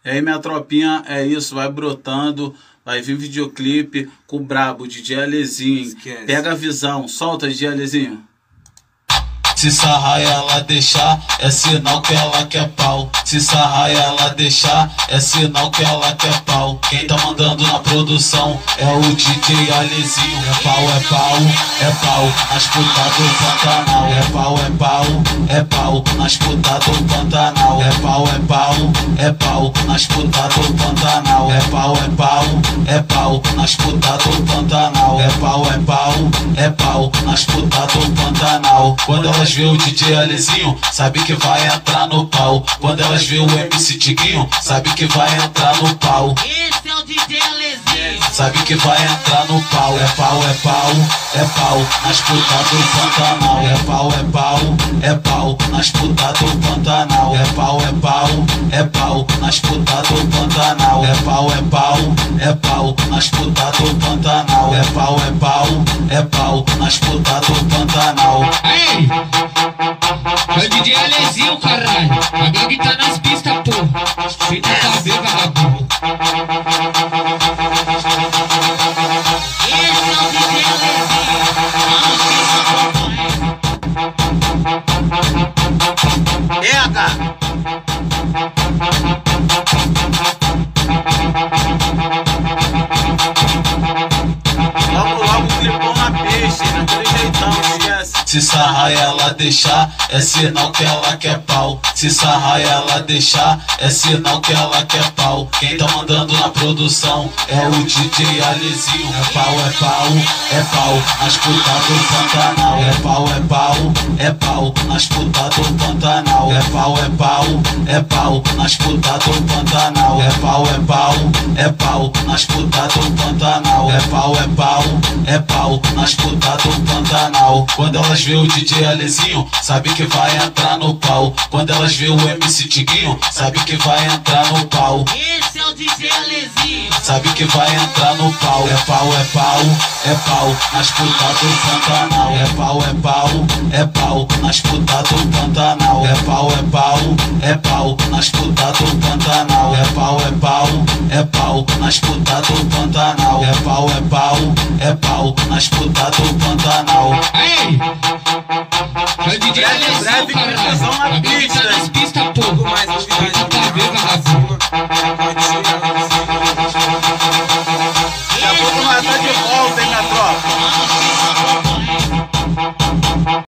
E aí, minha tropinha, é isso, vai brotando, vai vir videoclipe com o brabo, DJ Alezinho. Esquece. Pega a visão, solta, DJ Alezinho. Se sarrar e ela deixar, é sinal que ela quer pau. Se sarrar e ela deixar, é sinal que ela quer pau. Quem tá mandando na produção é o DJ Alezinho. É pau, é pau, é pau, nas putas do Pantanal. É pau, é pau, é pau, nas putas do Pantanal. É pau, é pau, é pau, nas putas do Pantanal. É pau, é pau, é pau, nas putas do Pantanal. É pau, é pau, é pau, nas putas do Pantanal. Quando elas vê o DJ Alezinho, sabe que vai entrar no pau. Quando elas vê o MC Tiguinho, sabe que vai entrar no pau. Esse é o DJ Alezinho. Sabe que vai entrar no pau. É pau, é pau, é pau, nas putas do Pantanal. É pau, é pau, é pau, nas putas do Pantanal. É pau, é pau, é pau, nas putas do Pantanal. É pau, é pau, é pau, nas putas do Pantanal. É pau, é pau, é pau, nas putas do Pantanal. Aí, é o DJ Alezinho, caralho. A gangue tá nas pistas, porra. Feita pra ver, vagabundo. Esse é o DJ Alezinho. Pega! Logo, clipão na peixe, naquele jeitão, esquece. Se sarrar e ela deixar, é sinal que ela quer pau. Se sarrar e ela deixar, é sinal que ela quer pau. Quem tá mandando na produção é o DJ Alezinho. É pau, é pau, é pau, nas putas do Pantanal. É pau, é pau, é pau, nas putas do Pantanal. É pau, é pau, é pau, nas putas do Pantanal. É pau, é pau, é pau, nas putas do Pantanal. É pau, é pau, é pau, nas putas do Pantanal. Quando elas vê o DJ Alezinho, sabe que vai entrar no pau. Quando elas vê o MC Tiguinho, sabe que vai entrar no pau. Esse é o DJ Alezinho. Sabe que vai entrar no pau. É pau, é pau, é pau, nas putas do Pantanal. É pau, é pau, é pau, nas putas do Pantanal. É pau, é pau, é pau, nas putas do Pantanal. É pau, é pau, é pau, nas putas do Pantanal. É pau, é pau, é pau, nas putas do Pantanal. Aí, é o DJ Alezinho, breve caralho. divulgação na A gangue tá pista. nas pistas, porra. Mais novidades Feita pra ver, vagabundo. Pode ser.